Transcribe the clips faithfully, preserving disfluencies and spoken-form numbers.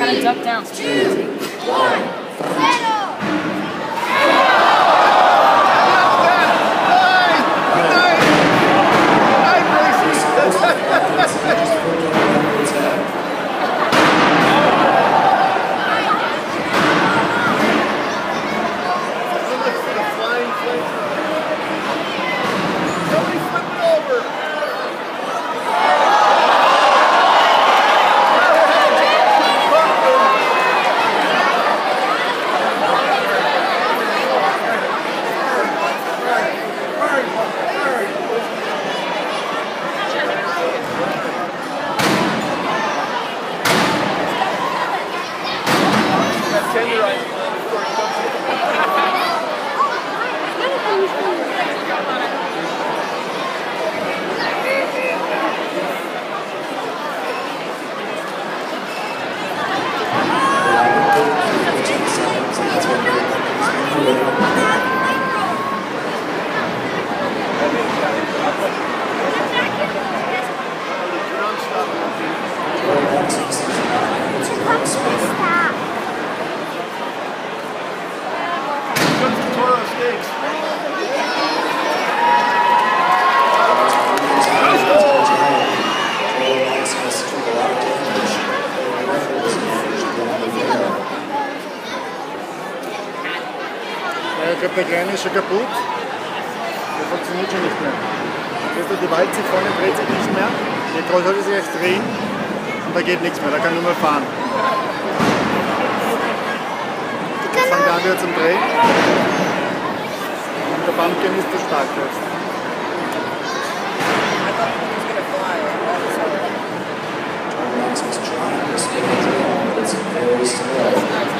Three, duck down. two, one. Ich glaube, der Kleine ist schon kaputt. Der funktioniert schon nicht mehr. Siehst du, die Walze vorne dreht sich nicht mehr. Die Troll sollte sich erst drehen und da geht nichts mehr, da kann nur mehr fahren. Jetzt fangen wir an wieder zum Drehen. Und der Pumpkin ist zu stark jetzt. Maximus is trying to spin the drill, but it's very slow.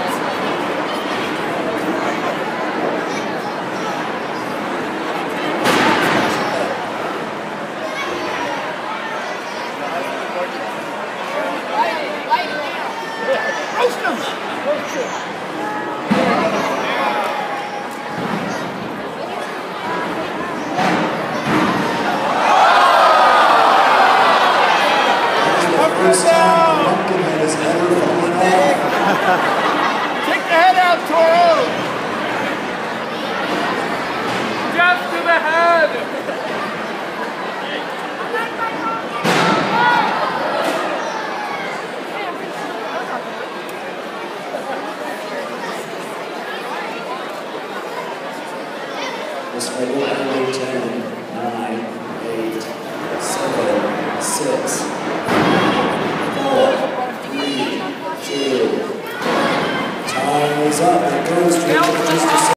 First time the pumpkin head has ever fallen off. Take the head out, Touro! Death to the head! This right now, ten, nine, eight, seven, six, four, three, two. Time is up. It goes to just a